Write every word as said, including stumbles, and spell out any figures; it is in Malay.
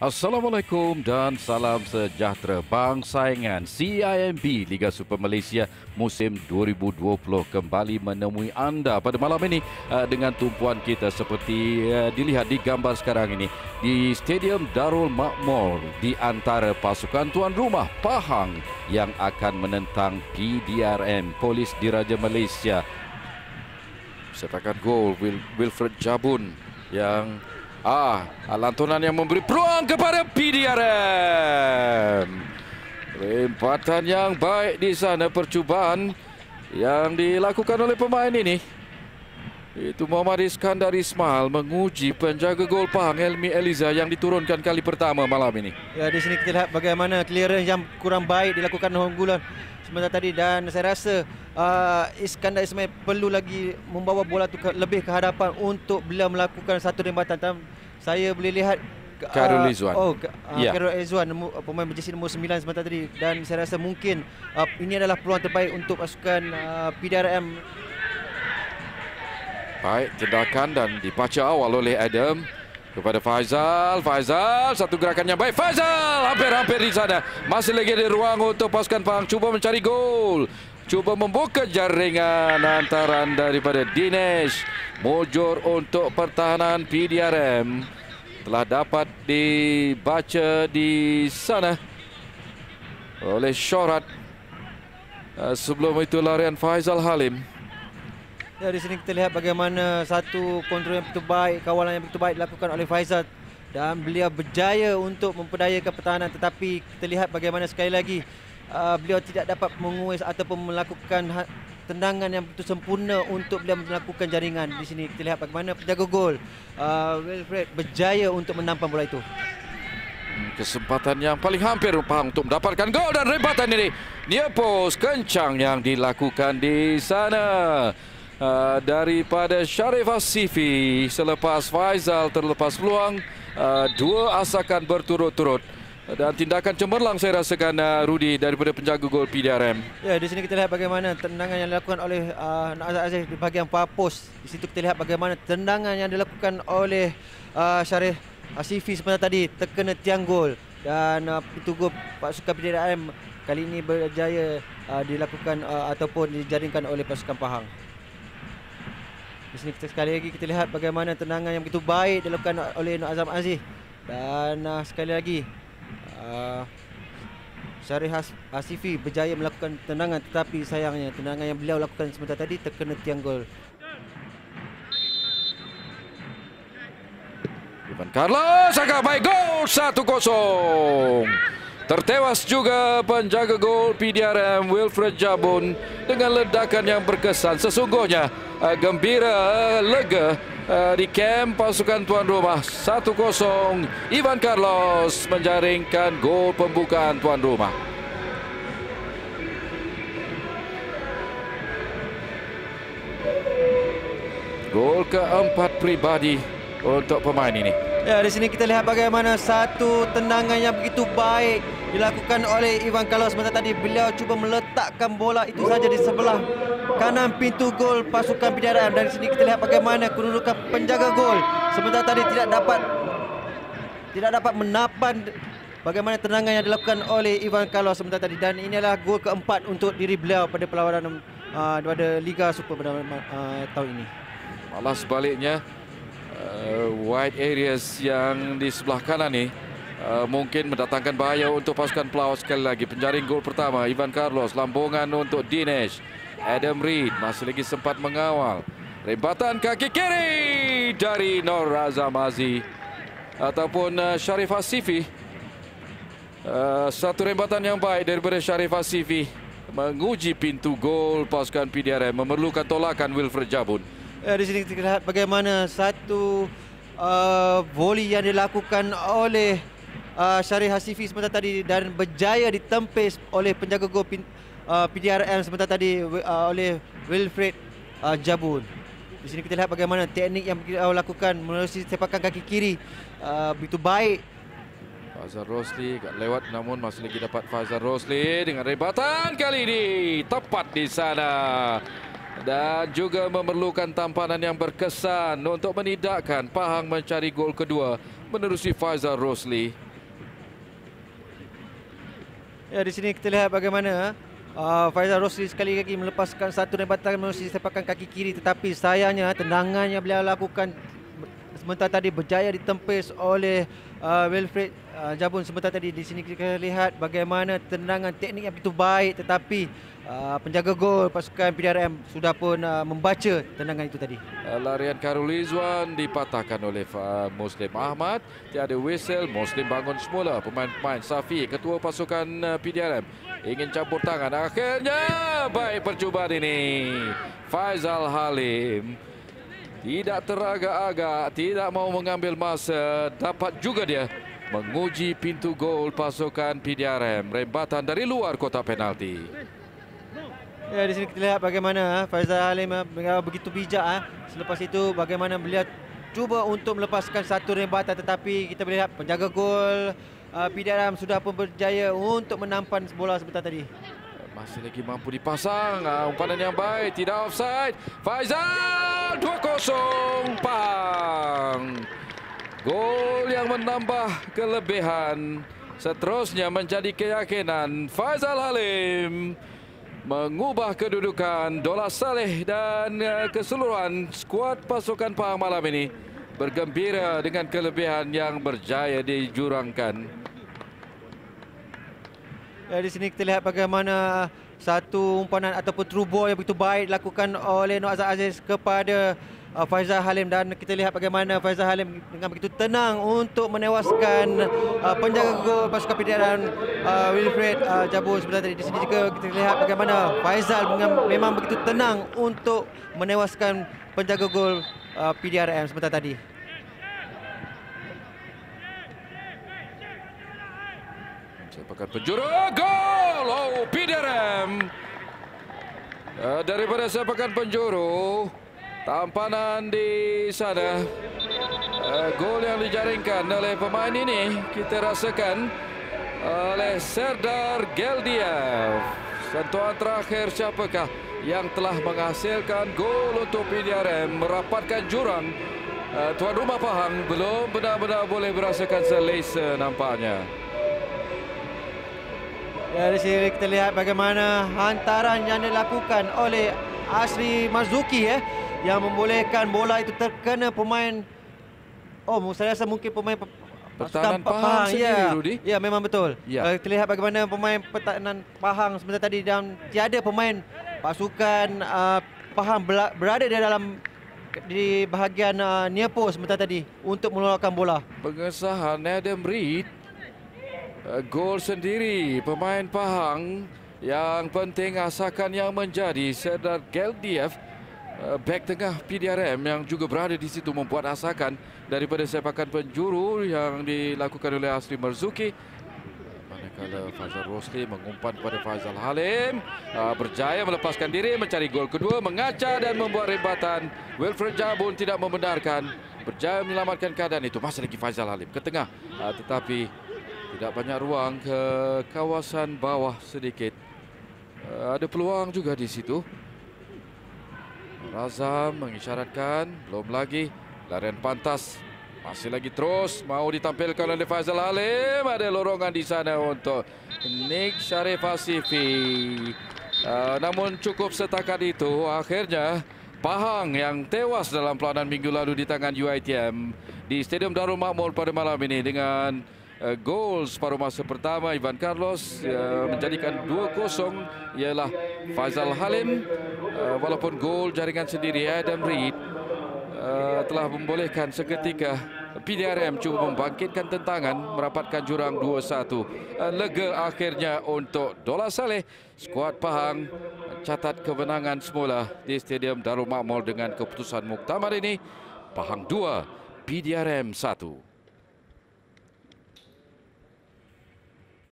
Assalamualaikum dan salam sejahtera. Bangsaingan C I M B Liga Super Malaysia musim dua ribu dua puluh kembali menemui anda pada malam ini uh, dengan tumpuan kita seperti uh, dilihat di gambar sekarang ini di Stadium Darul Makmur di antara pasukan tuan rumah Pahang yang akan menentang P D R M Polis Diraja Malaysia. Setakat gol Wil Wilfred Jabun yang Ah, lantunan yang memberi peluang kepada P D R M. Rempatan yang baik di sana, percubaan yang dilakukan oleh pemain ini. Itu Muhammad Iskandar Ismail menguji penjaga gol Pahang Helmi Eliza yang diturunkan kali pertama malam ini. Ya, di sini kita lihat bagaimana clearance yang kurang baik dilakukan unggulan sebentar tadi, dan saya rasa uh, Iskandar Ismail perlu lagi membawa bola tu ke, lebih ke hadapan untuk beliau melakukan satu rembatan. Saya boleh lihat uh, Khairul Izwan. Oh, uh, ya. Khairul Izwan, pemain berjersey nombor sembilan sebentar tadi, dan saya rasa mungkin uh, ini adalah peluang terbaik untuk pasukan uh, P D R M. Baik, tindakan dan dibaca awal oleh Adam kepada Faizal. Faizal, satu gerakan yang baik. Faizal hampir-hampir di sana. Masih lagi ada ruang untuk pasukan Pahang cuba mencari gol. Cuba membuka jaringan antaran daripada Dinesh. Mujur untuk pertahanan P D R M. Telah dapat dibaca di sana oleh Syorat. Sebelum itu larian Faizal Halim. Ya, di sini kita lihat bagaimana satu kontrol yang begitu baik, kawalan yang begitu baik dilakukan oleh Faizal, dan beliau berjaya untuk memperdayakan pertahanan, tetapi kita lihat bagaimana sekali lagi uh, beliau tidak dapat menguis ataupun melakukan tendangan yang begitu sempurna untuk beliau melakukan jaringan. Di sini kita lihat bagaimana penjaga gol uh, Wilfred berjaya untuk menampang bola itu. Kesempatan yang paling hampir Pahang untuk mendapatkan gol, dan rempatan ini near post kencang yang dilakukan di sana. Uh, daripada Sharif Asifi selepas Faizal terlepas peluang, uh, dua asakan berturut-turut dan tindakan cemerlang saya rasakan uh, Rudi daripada penjaga gol P D R M. Ya, di sini kita lihat bagaimana tendangan yang dilakukan oleh uh, Nazar Aziz di bahagian far post. Di situ kita lihat bagaimana tendangan yang dilakukan oleh uh, Sharif Asifi sebentar tadi terkena tiang gol, dan uh, pintu gol pasukan P D R M kali ini berjaya uh, dilakukan uh, ataupun dijaringkan oleh pasukan Pahang. Di sini kita sekali lagi kita lihat bagaimana tendangan yang begitu baik dilakukan oleh Nur Azam Aziz, dan uh, sekali lagi uh, Sharif Asifi berjaya melakukan tendangan, tetapi sayangnya tendangan yang beliau lakukan sebentar tadi terkena tiang gol. Ivan Carlos agak baik, gol satu kosong. Tertewas juga penjaga gol P D R M Wilfred Jabun dengan ledakan yang berkesan. Sesungguhnya uh, gembira, uh, lega uh, di kamp pasukan tuan rumah. Satu kosong. Ivan Carlos menjaringkan gol pembukaan tuan rumah. Gol keempat pribadi untuk pemain ini. Ya, di sini kita lihat bagaimana satu tendangan yang begitu baik dilakukan oleh Ivan Carlos sebentar tadi. Beliau cuba meletakkan bola itu saja di sebelah kanan pintu gol pasukan P D R M, dan di sini kita lihat bagaimana kedudukan penjaga gol sebentar tadi tidak dapat tidak dapat menapan bagaimana tendangan yang dilakukan oleh Ivan Carlos sebentar tadi, dan ini adalah gol keempat untuk diri beliau pada perlawanan uh, pada Liga Super pada uh, tahun ini. Malah sebaliknya, Uh, wide areas yang di sebelah kanan ni uh, mungkin mendatangkan bahaya untuk pasukan pelawat. Sekali lagi penjaring gol pertama Ivan Carlos, lambungan untuk Dinesh. Adam Reed masih lagi sempat mengawal. Rempatan kaki kiri dari Nur Azam Aziz ataupun uh, Sharif Asifi. Uh, satu rempatan yang baik daripada Sharif Asifi menguji pintu gol pasukan P D R M, memerlukan tolakan Wilfred Jabun. Ya, di sini kita lihat bagaimana satu uh, volley yang dilakukan oleh uh, Sharif Asifi sebentar tadi, dan berjaya ditempis oleh penjaga gol uh, P D R M sebentar tadi uh, oleh Wilfred uh, Jabun. Di sini kita lihat bagaimana teknik yang beliau lakukan melalui sepakan kaki kiri uh, begitu baik. Faizal Rosli lewat, namun masih lagi dapat Faizal Rosli dengan rebatan kali ini tepat di sana. Dan juga memerlukan tampanan yang berkesan untuk menidakkan Pahang mencari gol kedua menerusi Faizal Rosli. Ya, di sini kita lihat bagaimana uh, Faizal Rosli sekali lagi melepaskan satu rebatan melalui sepakan kaki kiri, tetapi sayangnya tendangan yang beliau lakukan sebentar tadi berjaya ditempis oleh uh, Wilfred uh, Jabun. Sebentar tadi di sini kita lihat bagaimana tendangan teknik yang begitu baik, tetapi uh, penjaga gol pasukan P D R M sudah pun uh, membaca tendangan itu tadi. Larian Khairul Rizwan dipatahkan oleh uh, Muslim Ahmad. Tiada whistle, Muslim bangun semula. Pemain-pemain Safi, ketua pasukan uh, P D R M, ingin campur tangan. Akhirnya baik percubaan ini. Faizal Halim tidak teragak-agak, tidak mau mengambil masa. Dapat juga dia menguji pintu gol pasukan P D R M. Rembatan dari luar kotak penalti. Ya, di sini kita lihat bagaimana Faizal Halim begitu bijak. Ha. Selepas itu bagaimana beliau cuba untuk melepaskan satu rembatan, tetapi kita melihat penjaga gol uh, P D R M sudah pun berjaya untuk menampan bola sebentar tadi. Masih lagi mampu dipasang. Umpanan yang baik, tidak offside. Faizal dua kosong Pahang. Gol yang menambah kelebihan. Seterusnya menjadi keyakinan Faizal Halim mengubah kedudukan. Dola Saleh dan keseluruhan skuad pasukan Pahang malam ini bergembira dengan kelebihan yang berjaya dijurangkan. Ya, di sini kita lihat bagaimana satu umpanan ataupun true ball yang begitu baik dilakukan oleh Nur Azhar Aziz kepada uh, Faizal Halim, dan kita lihat bagaimana Faizal Halim dengan begitu tenang untuk menewaskan uh, penjaga gol pasukan P D R M uh, Wilfred uh, Jabun sebentar tadi. Di sini juga kita lihat bagaimana Faizal memang begitu tenang untuk menewaskan penjaga gol uh, P D R M sebentar tadi. Sepakan penjuru, gol! Oh, P D R M. Uh, daripada sepakan penjuru, tampanan di sana. Uh, gol yang dijaringkan oleh pemain ini kita rasakan oleh Serdar Geldiev. Sentuhan terakhir siapakah yang telah menghasilkan gol untuk P D R M merapatkan jurang. Uh, tuan rumah Pahang belum benar-benar boleh merasakan selesa nampaknya. Ya, di sini kita lihat bagaimana hantaran yang dilakukan oleh Asri Marzuki ya, yang membolehkan bola itu terkena pemain. Oh, saya rasa mungkin pemain pertahanan Pahang, Pahang sendiri, ya. Rudy. Ya, memang betul. Ya. Uh, kita lihat bagaimana pemain pertahanan Pahang sebentar tadi, dan tiada pemain pasukan uh, Pahang berada di dalam di bahagian uh, near post sebentar tadi untuk mengeluarkan bola. Pengesahan Adam Reed. Uh, gol sendiri pemain Pahang. Yang penting asakan yang menjadi Serdar Geldiev, uh, back tengah P D R M yang juga berada di situ, membuat asakan daripada sepakan penjuru yang dilakukan oleh Asri Marzuki. Manakala Faizal Rosli mengumpan kepada Faizal Halim, uh, berjaya melepaskan diri, mencari gol kedua, mengaca dan membuat rebatan. Wilfred Jabun tidak membenarkan, berjaya menyelamatkan keadaan itu. Masih lagi Faizal Halim ke tengah, uh, tetapi tidak banyak ruang ke kawasan bawah sedikit. Uh, ada peluang juga di situ. Razam mengisyaratkan, belum lagi. Larian pantas, masih lagi terus mau ditampilkan oleh Faizal Halim. Ada lorongan di sana untuk Nick Sharif Asifi. Uh, namun cukup setakat itu. Akhirnya Pahang yang tewas dalam pelawanan minggu lalu di tangan U I T M di Stadium Darul Makmur pada malam ini dengan Uh, gol separuh masa pertama Ivan Carlos uh, menjadikan dua kosong ialah Faizal Halim. Uh, walaupun gol jaringan sendiri Adam Reed uh, telah membolehkan seketika P D R M cuba membangkitkan tentangan, merapatkan jurang dua satu. Uh, lega akhirnya untuk Dola Saleh. Skuad Pahang mencatat kemenangan semula di Stadium Darul Makmur dengan keputusan muktamar ini. Pahang dua, P D R M satu.